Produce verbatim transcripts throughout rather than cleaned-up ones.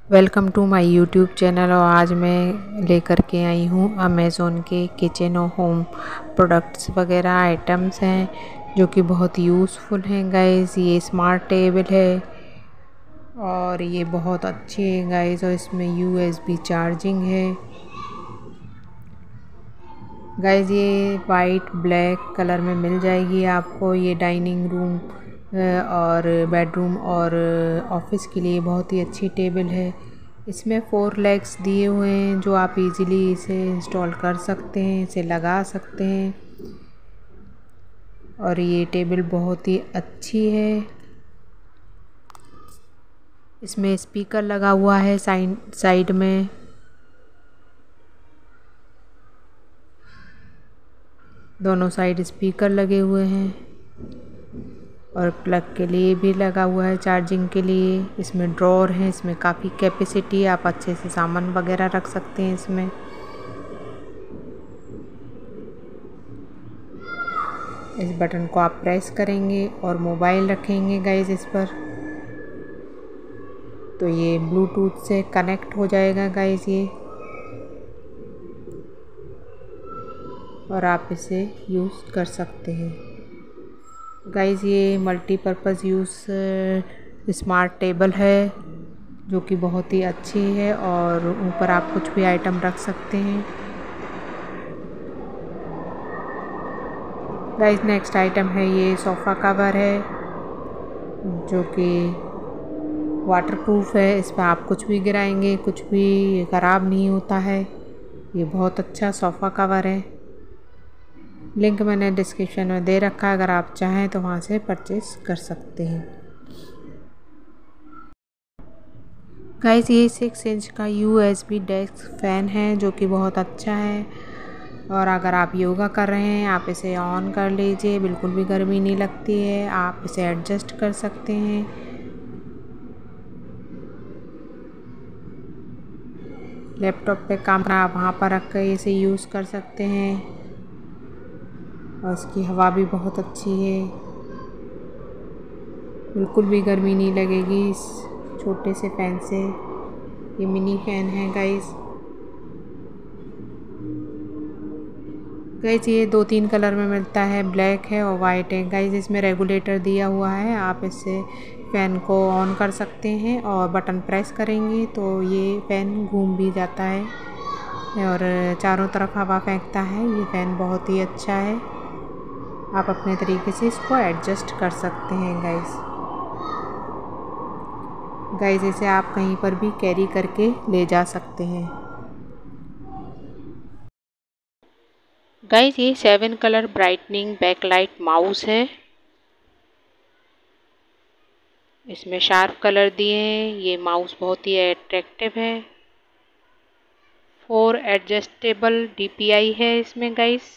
Welcome to my YouTube channel. और आज मैं लेकर के आई हूँ अमेज़ोन के किचन और होम प्रोडक्ट्स वगैरह आइटम्स हैं जो कि बहुत यूज़फुल हैं गाइस। ये स्मार्ट टेबल है और ये बहुत अच्छी है गाइस, और इसमें यूएसबी चार्जिंग है गाइस। ये वाइट ब्लैक कलर में मिल जाएगी आपको। ये डाइनिंग रूम और बेडरूम और ऑफिस के लिए बहुत ही अच्छी टेबल है। इसमें फोर लेग्स दिए हुए हैं जो आप इजीली इसे इंस्टॉल कर सकते हैं, इसे लगा सकते हैं। और ये टेबल बहुत ही अच्छी है। इसमें स्पीकर लगा हुआ है साइड साइड में। दोनों साइड स्पीकर लगे हुए हैं और प्लग के लिए भी लगा हुआ है, चार्जिंग के लिए। इसमें ड्रॉर है, इसमें काफ़ी कैपेसिटी, आप अच्छे से सामान वगैरह रख सकते हैं इसमें। इस बटन को आप प्रेस करेंगे और मोबाइल रखेंगे गाइस इस पर, तो ये ब्लूटूथ से कनेक्ट हो जाएगा गाइस ये, और आप इसे यूज़ कर सकते हैं गाइस। ये मल्टीपर्पज़ यूज़ स्मार्ट टेबल है जो कि बहुत ही अच्छी है, और ऊपर आप कुछ भी आइटम रख सकते हैं गाइस। नेक्स्ट आइटम है ये सोफ़ा कवर है जो कि वाटरप्रूफ है। इस पर आप कुछ भी गिराएंगे कुछ भी ख़राब नहीं होता है। ये बहुत अच्छा सोफ़ा कवर है। लिंक मैंने डिस्क्रिप्शन में दे रखा है, अगर आप चाहें तो वहाँ से परचेज़ कर सकते हैं गाइस। ये सिक्स इंच का यूएसबी डेस्क फ़ैन है जो कि बहुत अच्छा है। और अगर आप योगा कर रहे हैं आप इसे ऑन कर लीजिए, बिल्कुल भी गर्मी नहीं लगती है। आप इसे एडजस्ट कर सकते हैं। लैपटॉप पे काम करना आप वहाँ पर रख कर इसे यूज़ कर सकते हैं, और इसकी हवा भी बहुत अच्छी है। बिल्कुल भी गर्मी नहीं लगेगी इस छोटे से फ़ैन से। ये मिनी फ़ैन है गाइस। गाइस ये दो तीन कलर में मिलता है, ब्लैक है और वाइट है गाइस। इसमें रेगुलेटर दिया हुआ है, आप इससे फ़ैन को ऑन कर सकते हैं और बटन प्रेस करेंगे तो ये फ़ैन घूम भी जाता है और चारों तरफ हवा फेंकता है। ये फ़ैन बहुत ही अच्छा है, आप अपने तरीके से इसको एडजस्ट कर सकते हैं गाइस। गाइस इसे आप कहीं पर भी कैरी करके ले जा सकते हैं गाइस। ये seven colour brightening backlight mouse है। इसमें शार्प कलर दिए हैं। ये माउस बहुत ही अट्रैक्टिव है। फोर एडजस्टेबल डीपीआई है इसमें गाइस।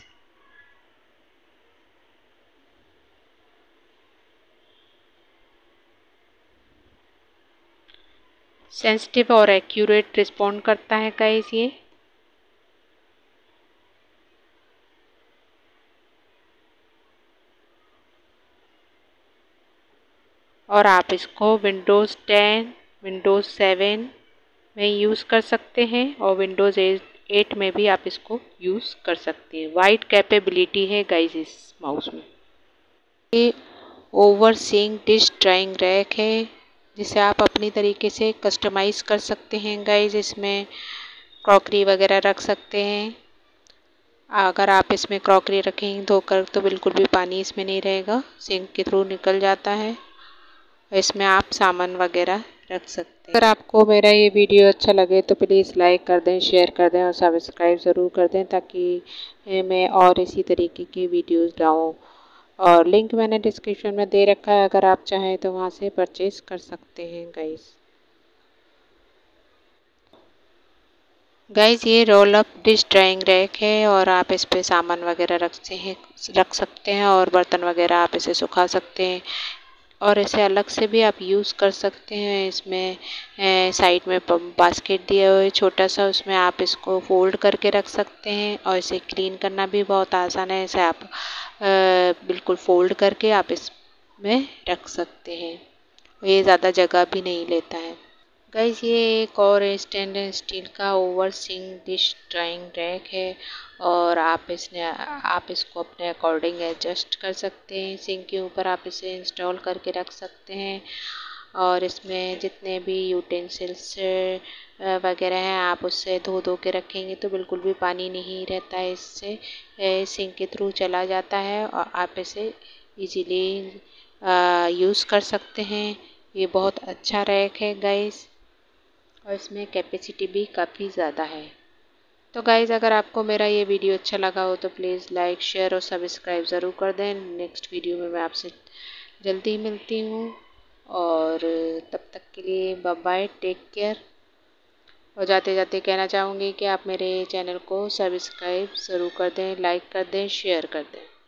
सेंसिटिव और एक्यूरेट रिस्पॉन्ड करता है गाइस ये। और आप इसको विंडोज़ टेन, विंडोज़ सेवन में यूज़ कर सकते हैं और विंडोज़ एट में भी आप इसको यूज़ कर सकते हैं। वाइड कैपेबिलिटी है गाइस इस माउस में। ये over sink dish drying rack है जिसे आप अपनी तरीके से कस्टमाइज़ कर सकते हैं गाइस। इसमें क्रॉकरी वगैरह रख सकते हैं। अगर आप इसमें क्रॉकरी रखेंगे धोकर तो बिल्कुल भी पानी इसमें नहीं रहेगा, सिंक के थ्रू निकल जाता है। इसमें आप सामान वगैरह रख सकते हैं। अगर आपको मेरा ये वीडियो अच्छा लगे तो प्लीज़ लाइक कर दें, शेयर कर दें और सब्सक्राइब ज़रूर कर दें ताकि मैं और इसी तरीके की वीडियोस लाऊं। और लिंक मैंने डिस्क्रिप्शन में दे रखा है, अगर आप चाहें तो वहाँ से परचेज़ कर सकते हैं गाइस। गाइस ये roll up dish drying rack है और आप इस पे सामान वगैरह रखते हैं रख सकते हैं और बर्तन वगैरह आप इसे सुखा सकते हैं और इसे अलग से भी आप यूज़ कर सकते हैं। इसमें साइड में बास्केट दिया हुआ है छोटा सा, उसमें आप इसको फोल्ड करके रख सकते हैं और इसे क्लीन करना भी बहुत आसान है। इसे आप आ, बिल्कुल फोल्ड करके आप इसमें रख सकते हैं। ये ज़्यादा जगह भी नहीं लेता है गाइस ये एक और स्टेनलेस स्टील का over sink dish drying rack है और आप इसने आप इसको अपने अकॉर्डिंग एडजस्ट कर सकते हैं। सिंक के ऊपर आप इसे इंस्टॉल करके रख सकते हैं और इसमें जितने भी यूटेंसिल्स वगैरह हैं आप उससे धो धो के रखेंगे तो बिल्कुल भी पानी नहीं रहता है। इससे सिंक के थ्रू चला जाता है और आप इसे इजीली यूज़ कर सकते हैं। ये बहुत अच्छा रैक है गाइस और इसमें कैपेसिटी भी काफ़ी ज़्यादा है। तो गाइज़ अगर आपको मेरा ये वीडियो अच्छा लगा हो तो प्लीज़ लाइक शेयर और सब्सक्राइब ज़रूर कर दें। नेक्स्ट वीडियो में मैं आपसे जल्दी ही मिलती हूँ और तब तक के लिए बाय बाय, टेक केयर। और जाते जाते कहना चाहूँगी कि आप मेरे चैनल को सब्सक्राइब ज़रूर कर दें, लाइक कर दें, शेयर कर दें।